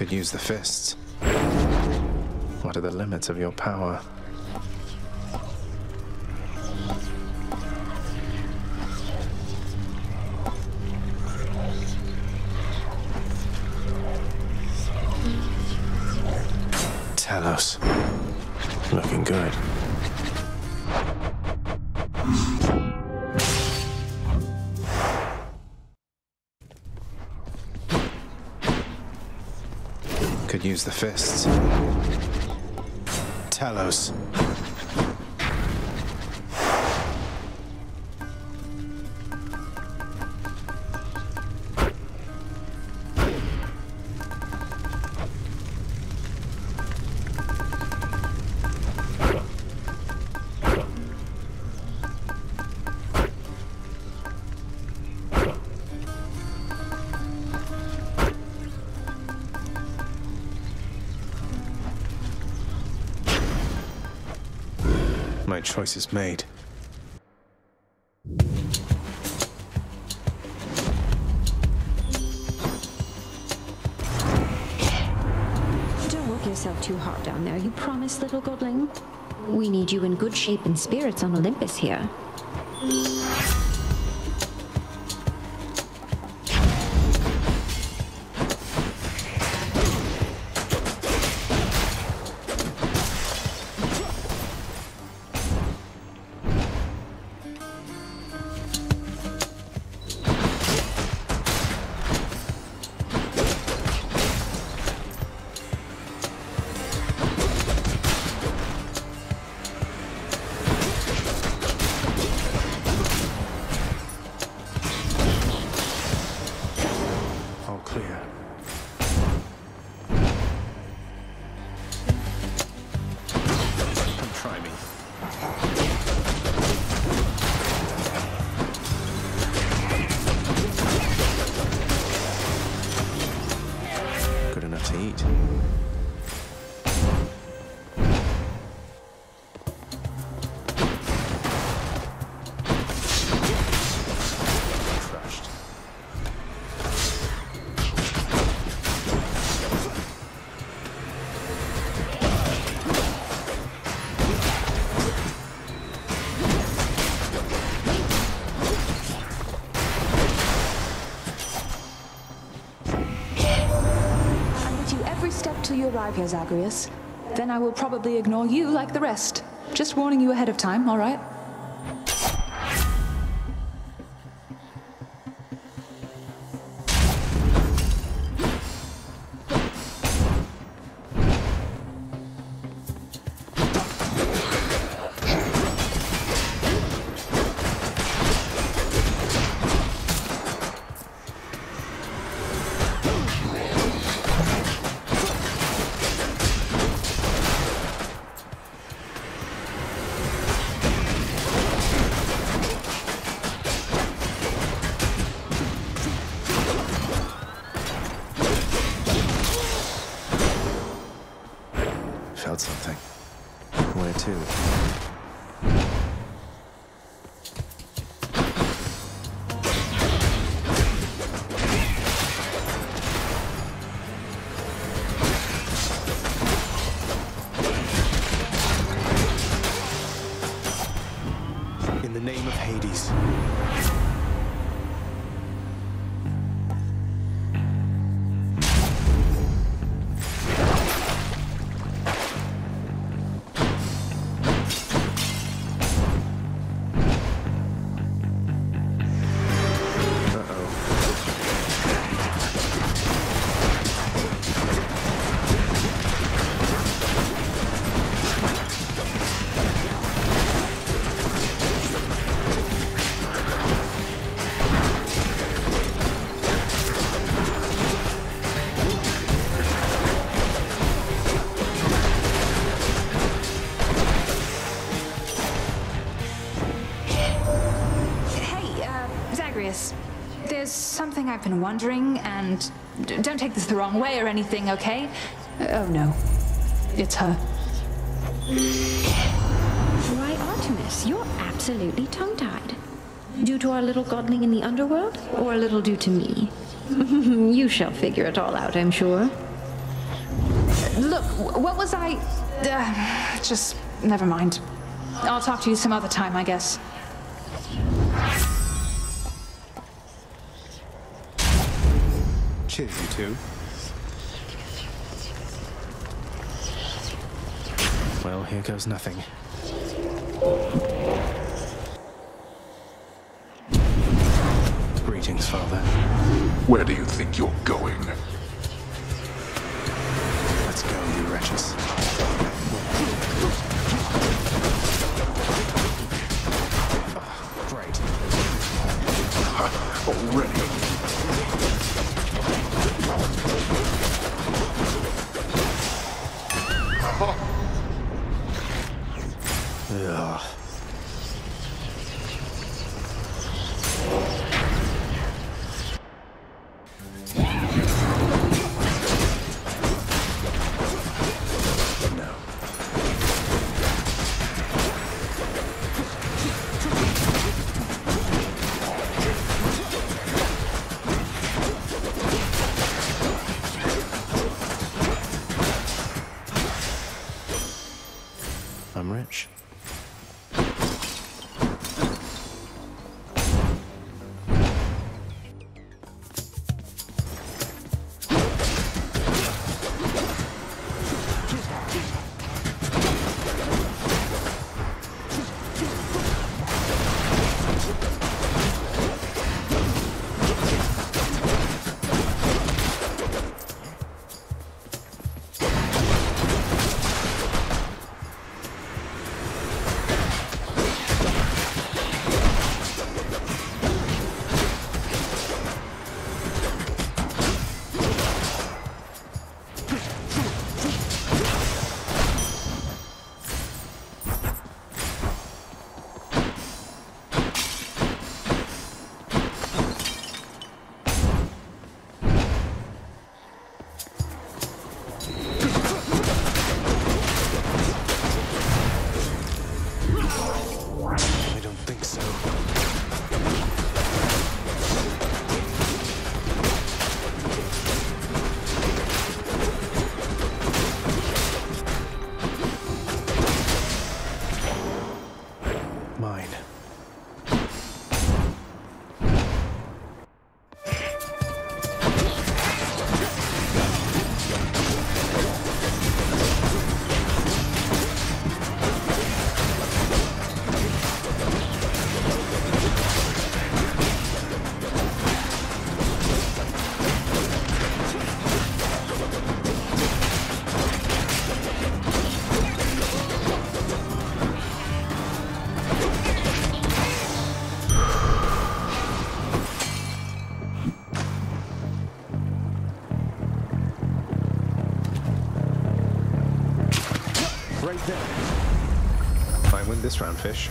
Could use the fists. What are the limits of your power? Talos. Looking good. Could use the fists. Talos. My choice is made. Don't work yourself too hard down there, you promise, little godling? We need you in good shape and spirits on Olympus here. Clear. Come try me. Good enough to eat. Till you arrive here, Zagreus. Then I will probably ignore you like the rest. Just warning you ahead of time, all right? Felt something. Where to? In the name of Hades. There's something I've been wondering, and don't take this the wrong way or anything, okay? Oh no, it's her. Why, Artemis, you're absolutely tongue-tied. Due to our little godling in the underworld, or a little due to me? You shall figure it all out, I'm sure. Look, what was I... just never mind. I'll talk to you some other time, I guess. Cheers, you two. Well, here goes nothing. Greetings, Father. Where do you think you're going? Let's go, you wretches. Great. Already? Ugh. No. I'm rich. I don't think so. Mine. Right there. If I win this round, fish.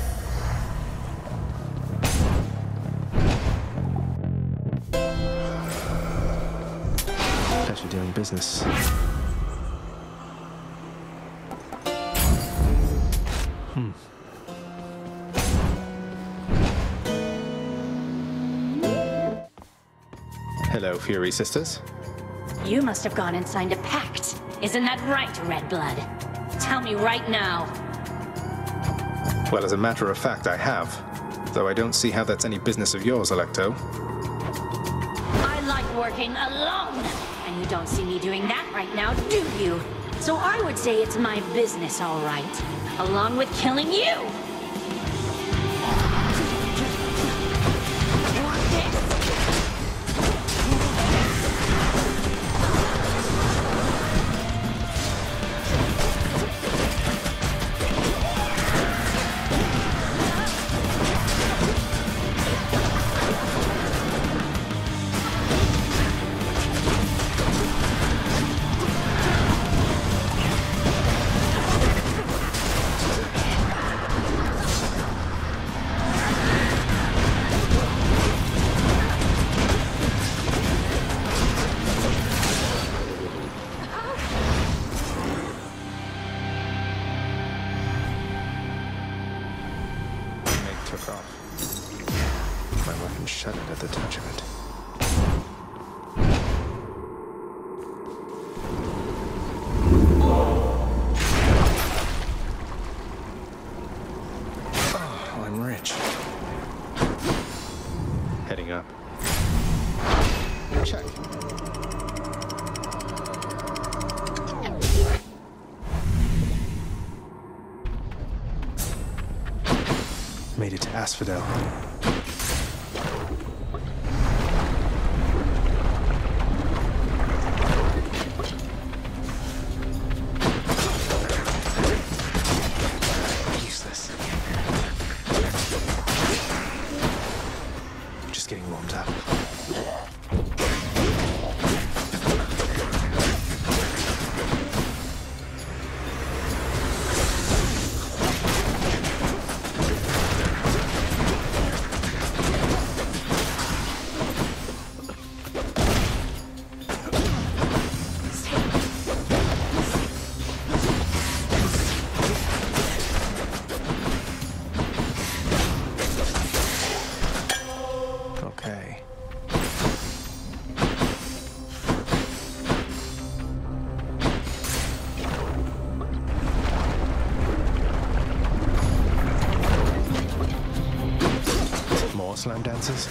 Pleasure doing business. Hello, Fury Sisters. You must have gone and signed a pact. Isn't that right, Redblood? Tell me right now. Well, as a matter of fact, I have. Though I don't see how that's any business of yours, Alecto. I like working alone. And you don't see me doing that right now, do you? So I would say it's my business, all right. Along with killing you. Want this? Took off. My weapon shuddered at the touch of it. Made it to Asphodel. Useless. Just getting warmed up. Okay. More slam dancers?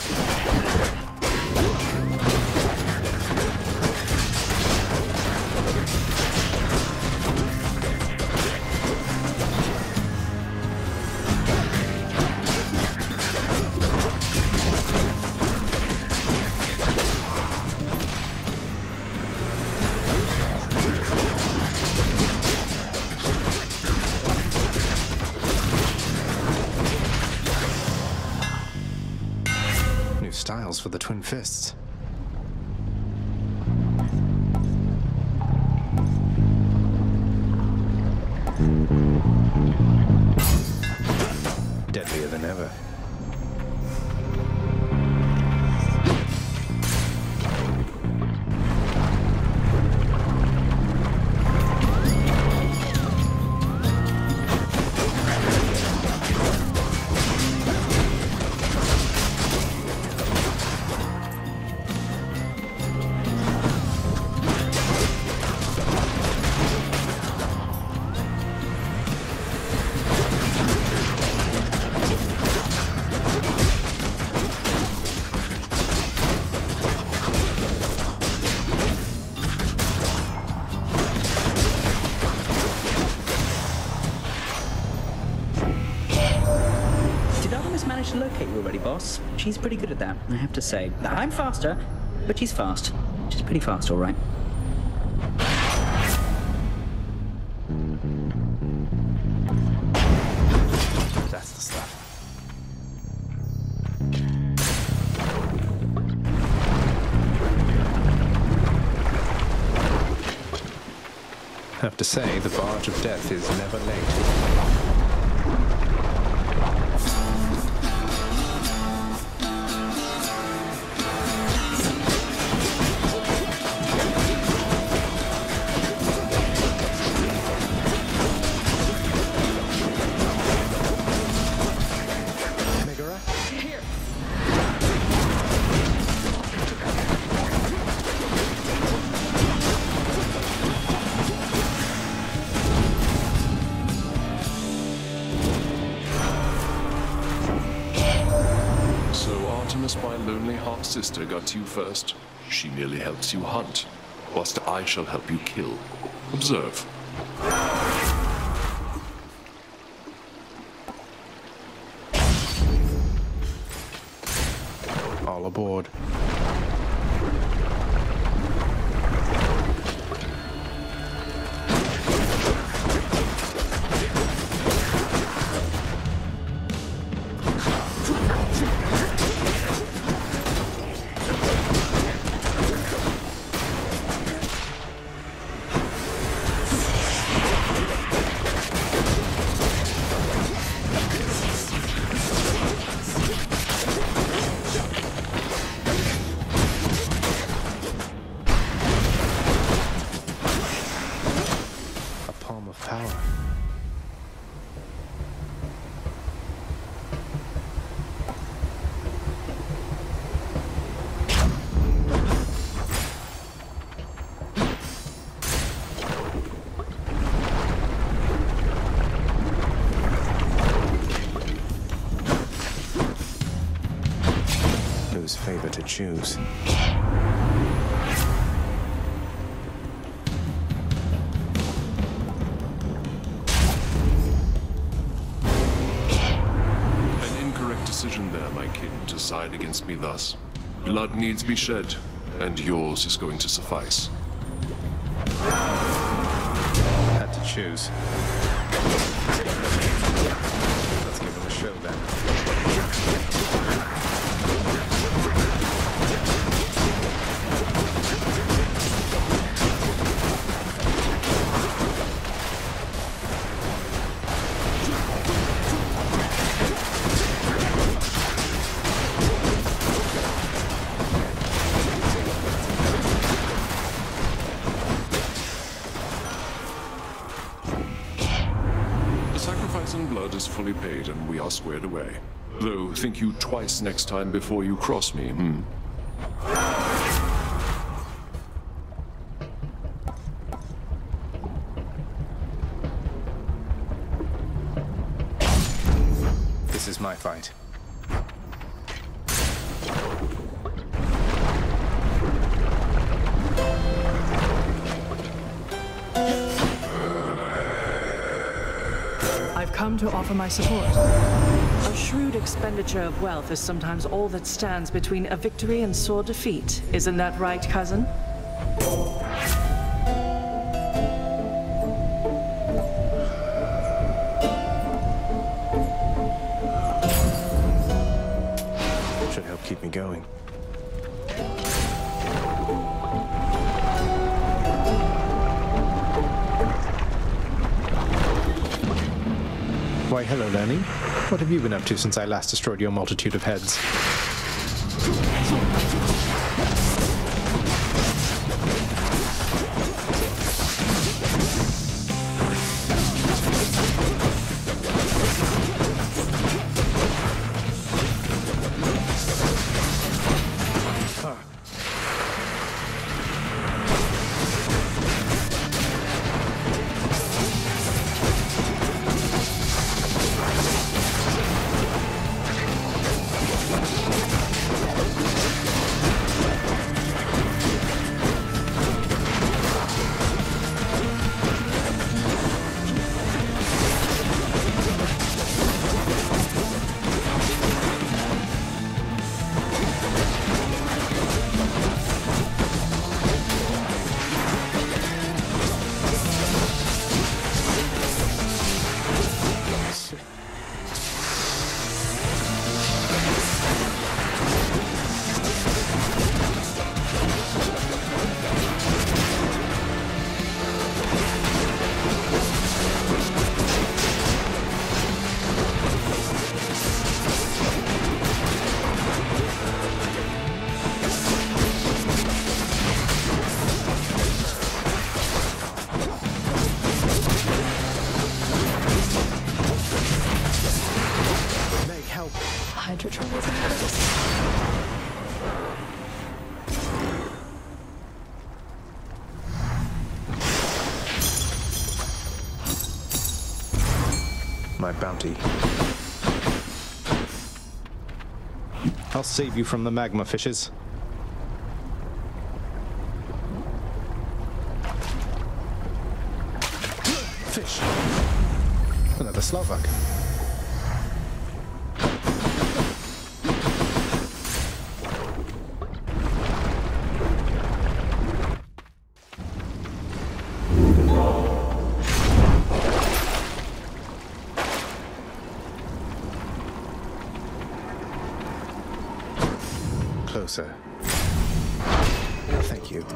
New styles for the Twin Fists. Deadlier than ever. Managed to locate you already, boss. She's pretty good at that, I have to say. I'm faster, but she's fast. She's pretty fast, all right. That's the stuff. Have to say, the Barge of Death is never late. My lonely half-sister got to you first. She merely helps you hunt, whilst I shall help you kill. Observe. All aboard. Power. Whose favor to choose? kin to side against me thus. Blood needs be shed, and yours is going to suffice. Had to choose. Let's give him a show then. Is fully paid and we are squared away. Though, think you twice next time before you cross me, This is my fight. Come to offer my support. A shrewd expenditure of wealth is sometimes all that stands between a victory and sore defeat. Isn't that right, cousin? Should help keep me going. Why, hello, Lenny. What have you been up to since I last destroyed your multitude of heads? My bounty. I'll save you from the magma fishes. Fish. Another Slovak. Closer. Thank you.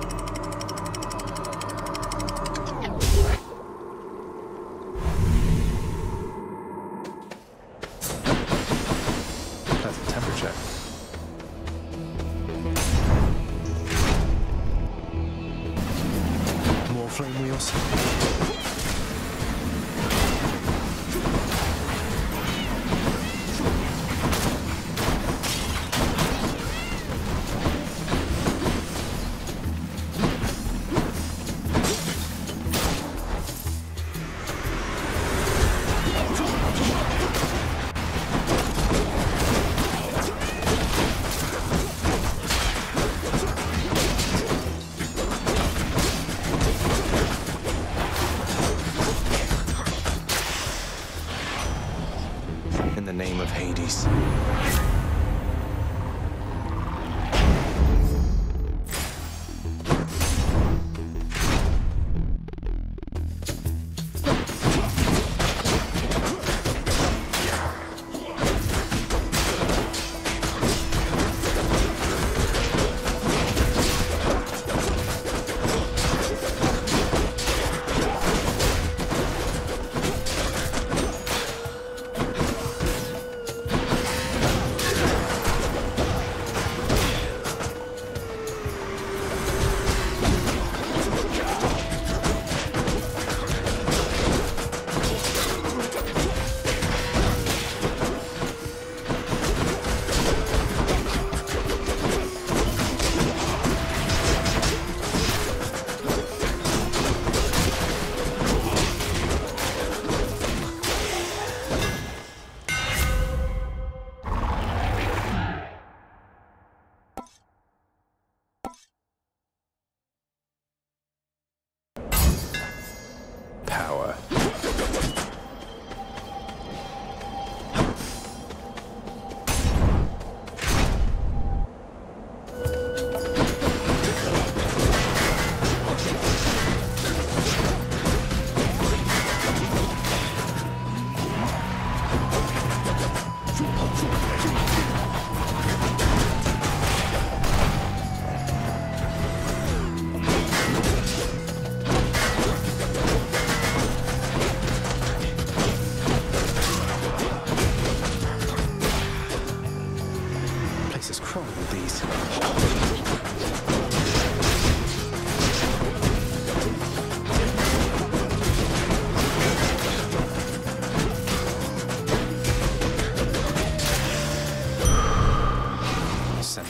Pleasant temperature. More flame wheels. In the name of Hades.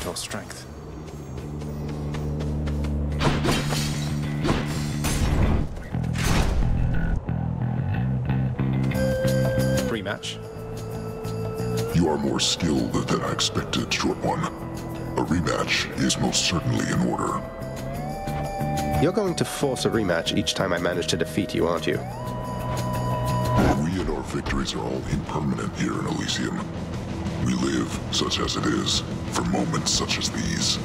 or strength. Rematch. You are more skilled than I expected, Short One. A rematch is most certainly in order. You're going to force a rematch each time I manage to defeat you, aren't you? We and our victories are all impermanent here in Elysium. We live, such as it is, for moments such as these.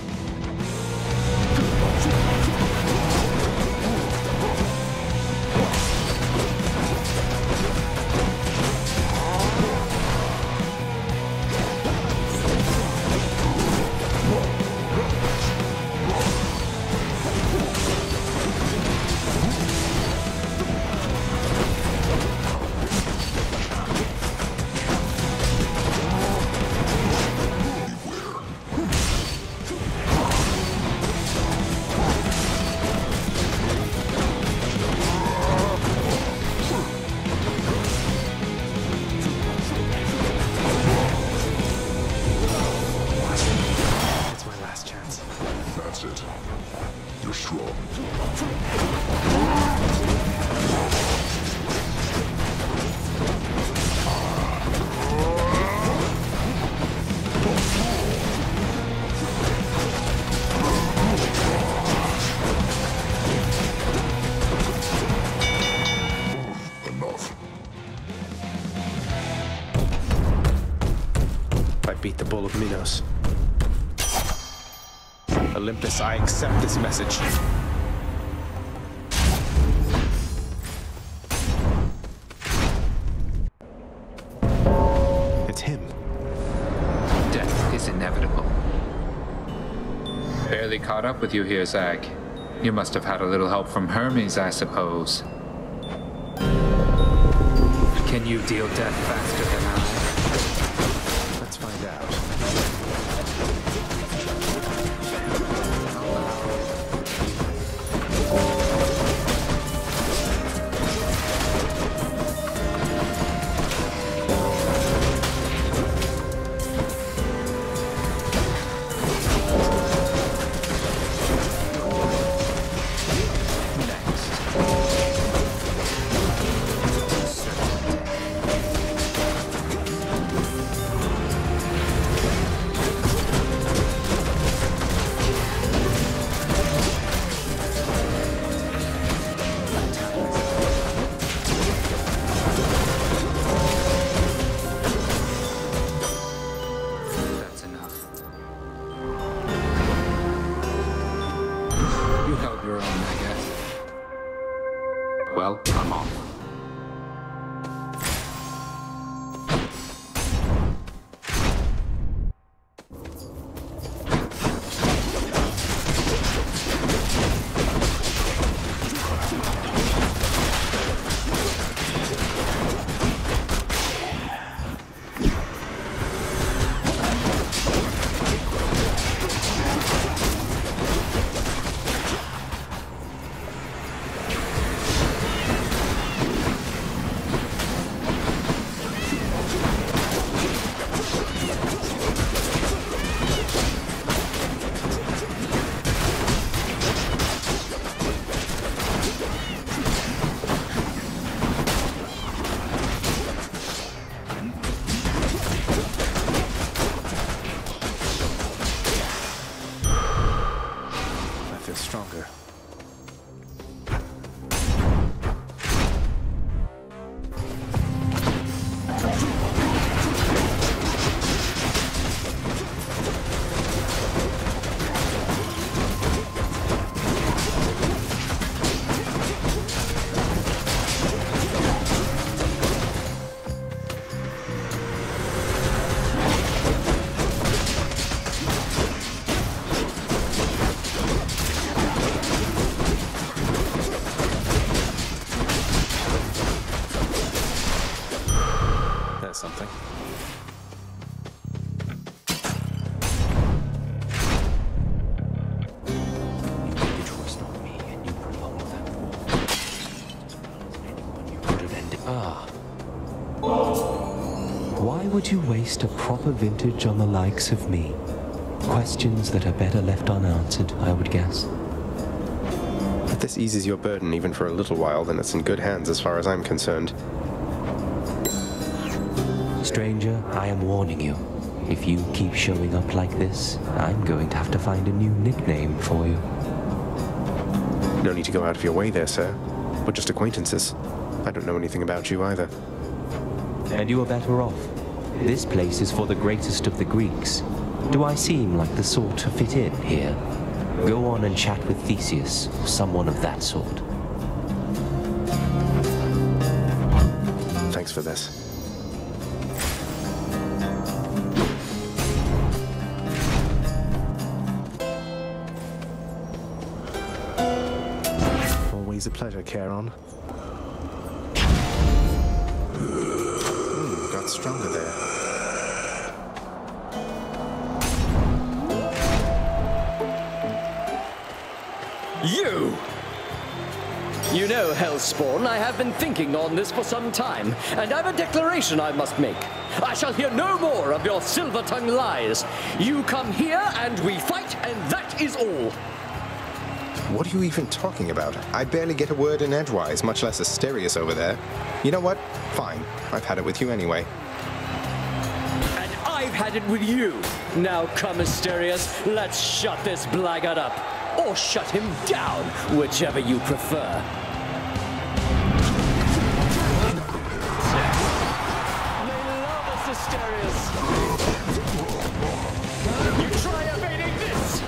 That's it. You're strong. Enough. I beat the Bull of Minos. Olympus, I accept this message. It's him. Death is inevitable. Barely caught up with you here, Zag. You must have had a little help from Hermes, I suppose. Can you deal death faster than I? Let's find out. You held your own, I guess. Well, I'm off. Stronger. Something. You trust on me and you prolong that war. You could have ended. Why would you waste a proper vintage on the likes of me? Questions that are better left unanswered, I would guess. If this eases your burden even for a little while, then it's in good hands as far as I'm concerned. Stranger, I am warning you. If you keep showing up like this, I'm going to have to find a new nickname for you. No need to go out of your way there, sir. We're just acquaintances. I don't know anything about you either. And you are better off. This place is for the greatest of the Greeks. Do I seem like the sort to fit in here? Go on and chat with Theseus, or someone of that sort. Thanks for this. Always a pleasure, Charon. Got stronger there. You! You know, Hellspawn, I have been thinking on this for some time, and I've a declaration I must make. I shall hear no more of your silver-tongued lies. You come here, and we fight, and that is all. What are you even talking about? I barely get a word in edgewise, much less Asterius over there. You know what? Fine. I've had it with you anyway. And I've had it with you. Now come, Asterius, let's shut this blackguard up. Or shut him down, whichever you prefer. They love us, Asterius. You try evading this!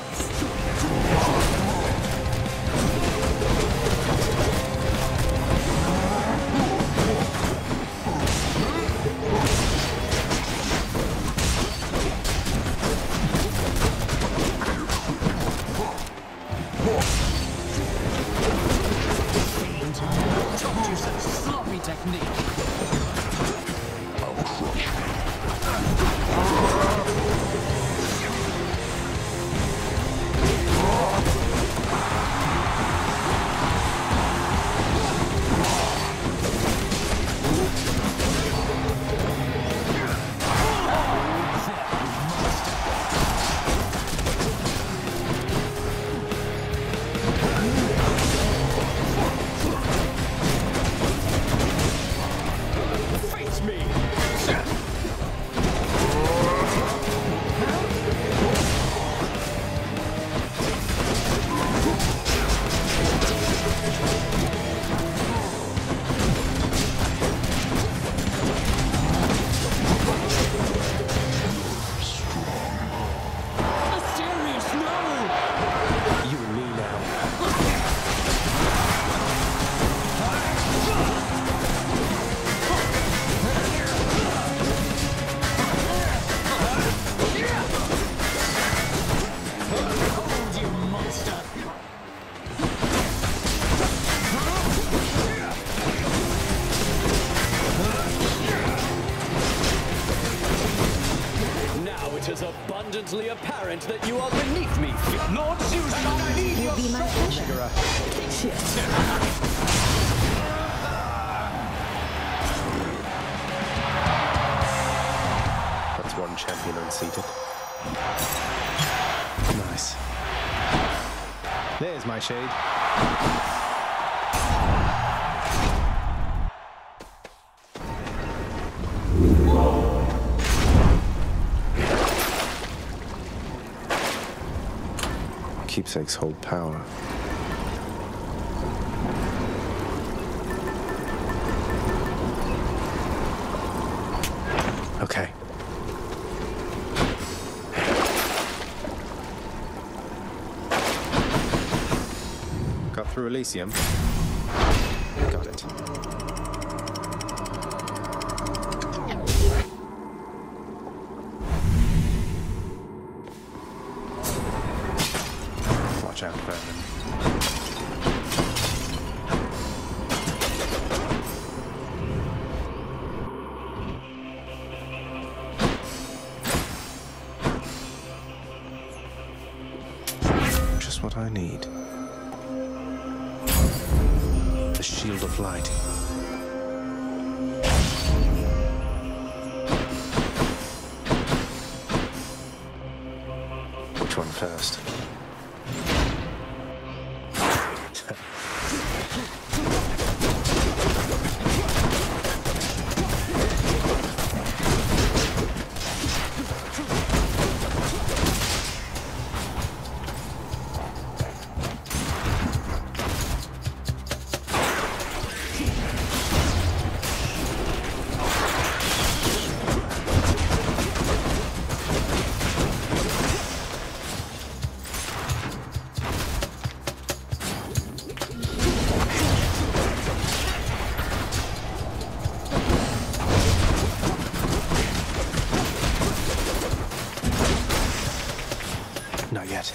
Abundantly apparent that you are beneath me. Lord Zeus, I need your pleasure. That's one champion unseated. Nice. There's my shade. Keepsakes hold power. Okay. Got through Elysium. Got it. Watch out, Vermin. Just what I need. The Shield of Light. one first. Not yet.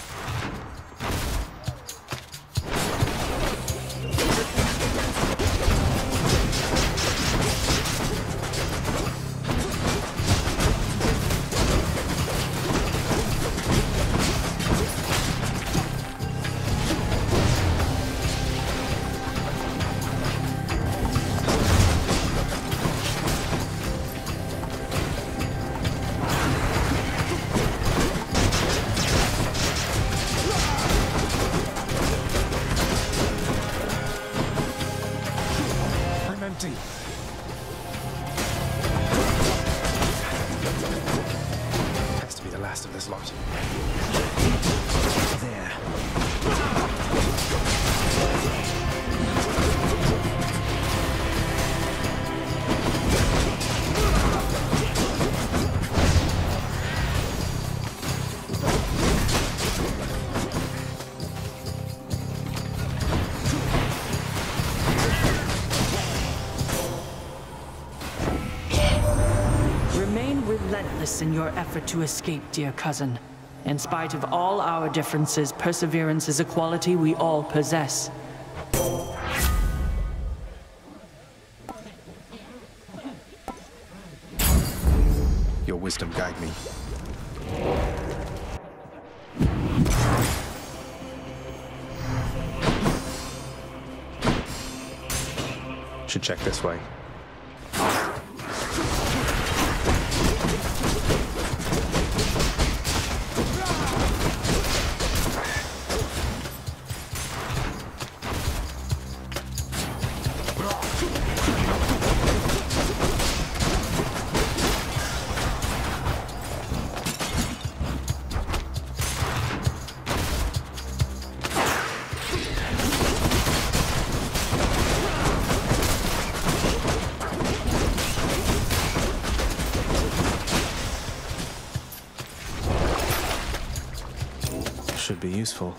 Has to be the last of this lot. There. Relentless in your effort to escape, dear cousin. In spite of all our differences, perseverance is a quality we all possess. Your wisdom guide me. Should check this way. Should be useful.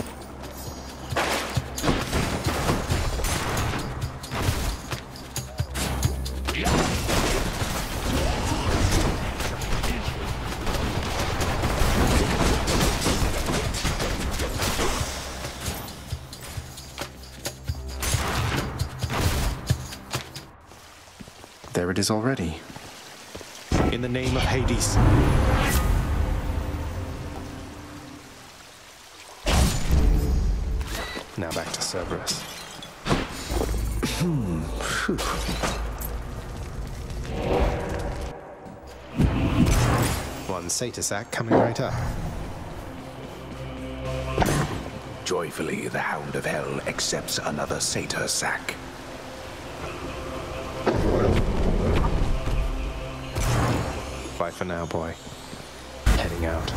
There it is already. In the name of Hades. Now back to Cerberus. One Satyr sack coming right up. Joyfully, the Hound of Hell accepts another Satyr sack. Bye for now, boy. Heading out.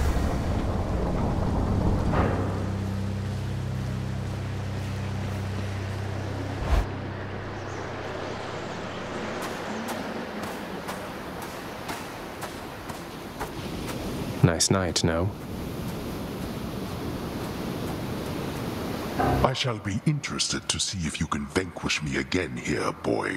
Nice night, no? I shall be interested to see if you can vanquish me again here, boy.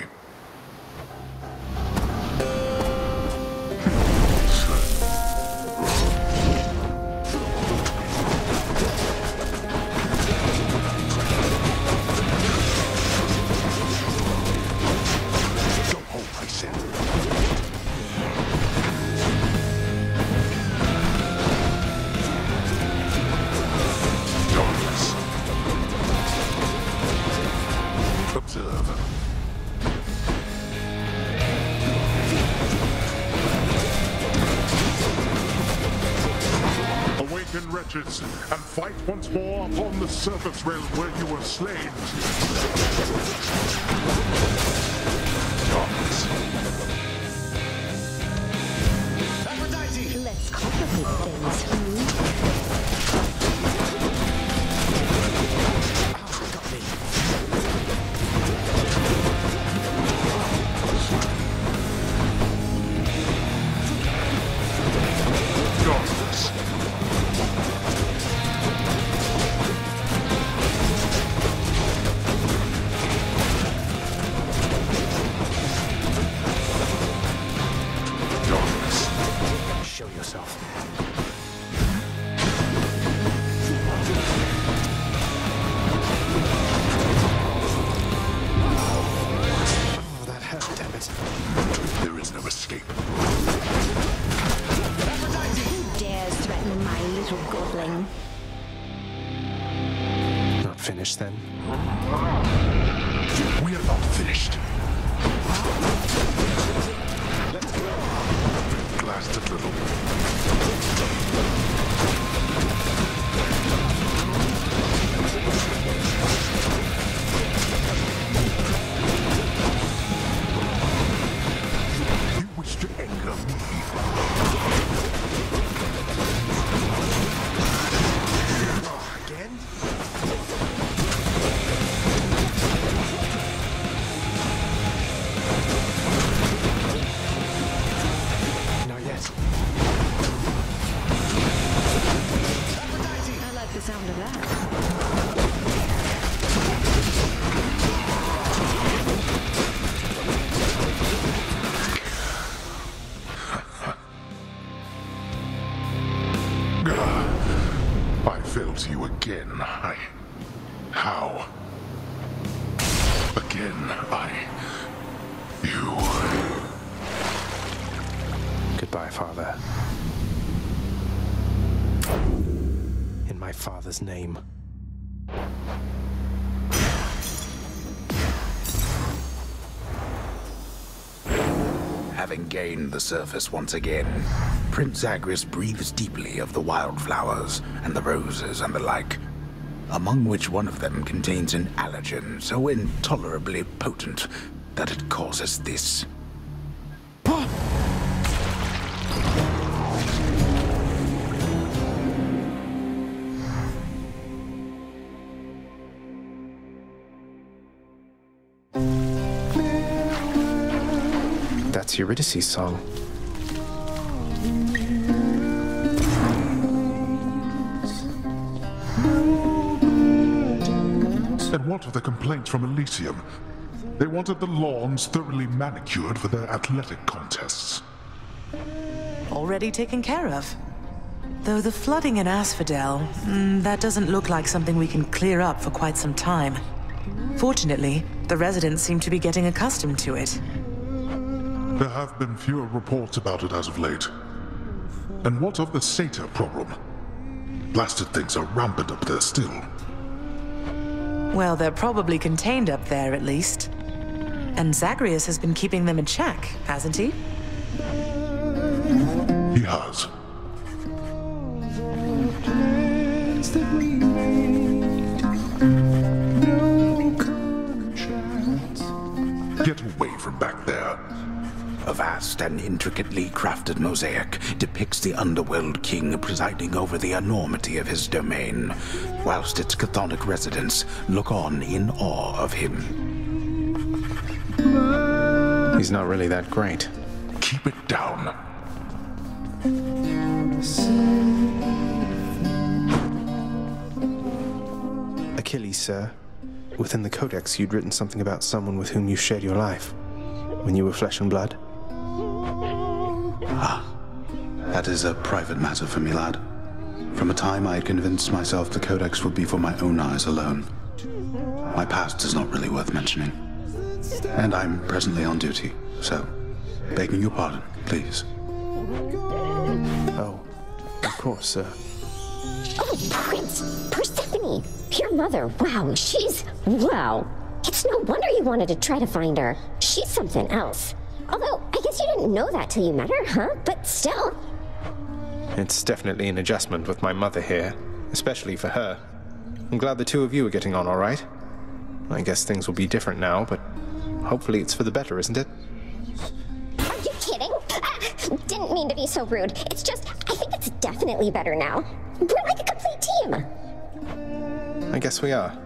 Observe. wretches, and fight once more upon the surface realm where you were slain. Let's complicate things. There is no escape. Who dares threaten my little godling? Not finished then? We are not finished. Let's go. Blast a little. You wish to anger me. Again? Not yet. I like the sound of that. I failed you again. How? Again, You. Goodbye, Father. In my father's name. Having gained the surface once again, Prince Zagreus breathes deeply of the wildflowers and the roses and the like, among which one of them contains an allergen so intolerably potent that it causes this. That's Eurydice's song. And what of the complaints from Elysium? They wanted the lawns thoroughly manicured for their athletic contests. Already taken care of. Though the flooding in Asphodel, that doesn't look like something we can clear up for quite some time. Fortunately, the residents seem to be getting accustomed to it. There have been fewer reports about it as of late. And what of the satyr problem? Blasted things are rampant up there still. Well, they're probably contained up there, at least. And Zagreus has been keeping them in check, hasn't he? He has. Get away from back there. A vast and intricately crafted mosaic depicts the Underworld King presiding over the enormity of his domain, whilst its chthonic residents look on in awe of him. He's not really that great. Keep it down. Achilles, sir. Within the Codex, you'd written something about someone with whom you shared your life. When you were flesh and blood. Ah, that is a private matter for me, lad. From a time I had convinced myself the Codex would be for my own eyes alone. My past is not really worth mentioning. And I'm presently on duty, so begging your pardon, please. Oh, of course, sir. Oh, Prince! Persephone! Your mother, wow, wow. It's no wonder you wanted to try to find her. She's something else. Although, I guess you didn't know that till you met her, huh? But still. It's definitely an adjustment with my mother here, especially for her. I'm glad the two of you are getting on all right. I guess things will be different now, but hopefully it's for the better, isn't it? Are you kidding? Didn't mean to be so rude. It's just, I think it's definitely better now. We're like a complete team. I guess we are.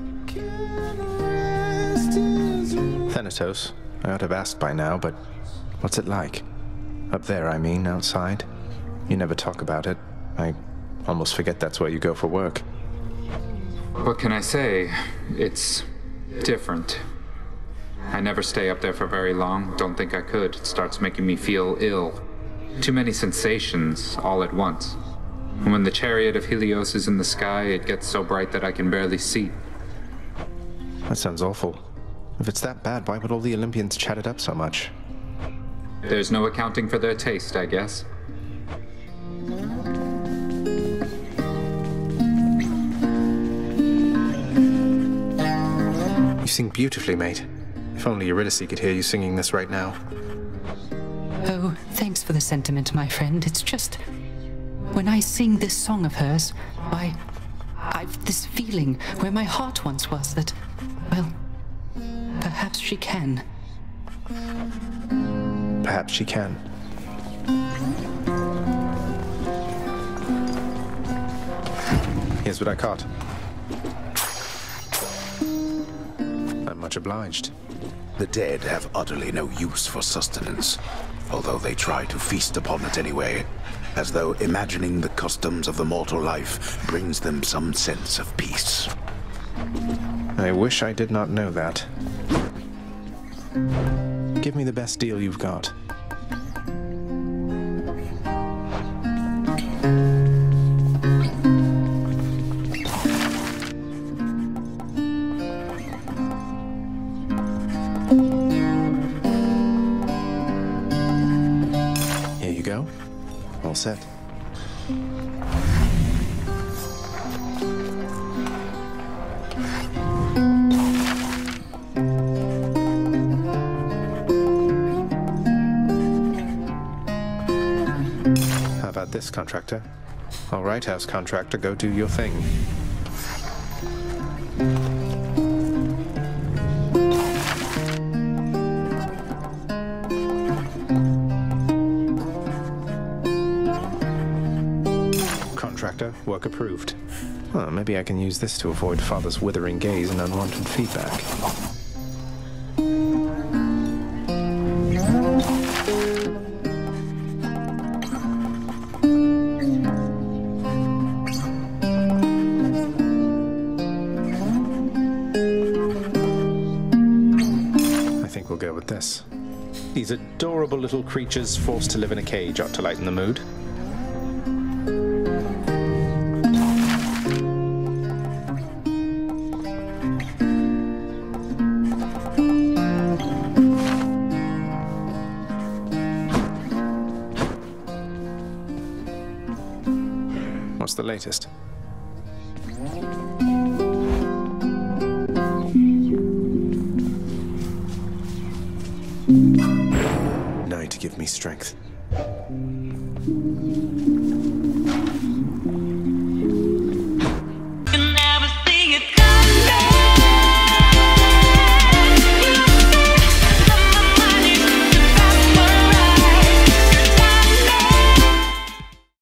Thanatos, I ought to have asked by now, but what's it like? Up there, I mean, outside. You never talk about it. I almost forget that's where you go for work. What can I say? It's different. I never stay up there for very long. Don't think I could. It starts making me feel ill. Too many sensations all at once. And when the chariot of Helios is in the sky, it gets so bright that I can barely see. That sounds awful. If it's that bad, why would all the Olympians chat it up so much? There's no accounting for their taste, I guess. You sing beautifully, mate. If only Eurydice could hear you singing this right now. Oh, thanks for the sentiment, my friend. It's just... when I sing this song of hers, I've this feeling where my heart once was that, well, perhaps she can. Perhaps she can. Here's what I caught. I'm much obliged. The dead have utterly no use for sustenance, although they try to feast upon it anyway, as though imagining the customs of the mortal life brings them some sense of peace. I wish I did not know that. Give me the best deal you've got. Here you go. All set. How about this, contractor? All right, house contractor, go do your thing. Contractor, work approved. Well, maybe I can use this to avoid Father's withering gaze and unwanted feedback. I think we'll go with this. These adorable little creatures forced to live in a cage ought to lighten the mood. What's the latest? Night to give me strength.